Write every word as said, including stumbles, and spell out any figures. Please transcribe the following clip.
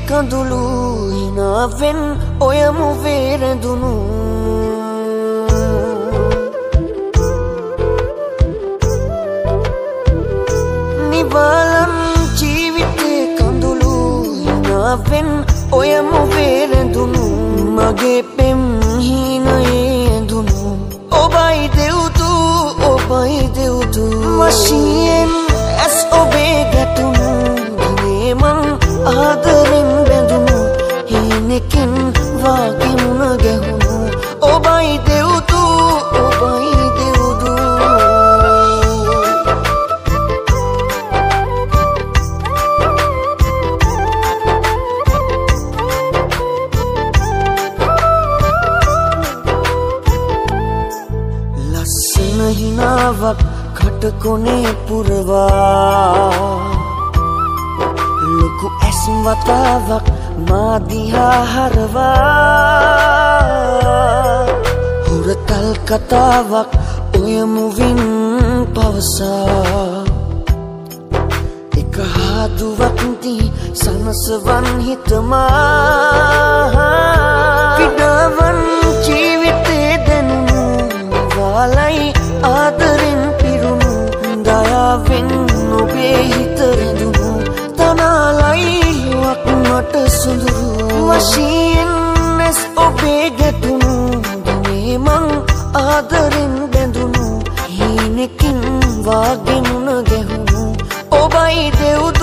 කඳුළු හිනාවෙන් ඔය මුවේ රැඳුණු නිවාලම් ජීවිතේ කඳුළු හිනාවෙන් ඔය මුවේ රැඳුණු මගේ පෙම් හීනයේ ඇඳුණු ඔබයි දෙව්දු ඔබයි දෙව්දු වශයෙන් ඇස් ඔබේ ගැටුණු දිනේ මං ආදරෙන් බැඳුණු හීනෙකින් වාගේ මුණ ගැහුණු ඔබයි දෙව්දු ඔබයි දෙව්දු ලස්සන හිනාවක් කටකොනේ පුරවා ලොකු ඇස් වතාවක් මා දිහා හරවා හුරතල් කතාවක් ඔය මුවින් පවසා එක හාදුවක් දී සනසවන් හිතමා පිඩාවන් ජීවිතේ දැනුණු වාලයි ආදරෙන් පිරුණු දයාවෙන් ඔබේ හිත රැඳුණු තනාලයිවක් මට සුඳුරු වශයෙන් ඇස් ඔබේ ගැටුණු දිනේ මං ආදරෙන් බැඳුණු හීනෙකින් වාගේ මුණ ගැහුණු ඔබයි දෙව්දු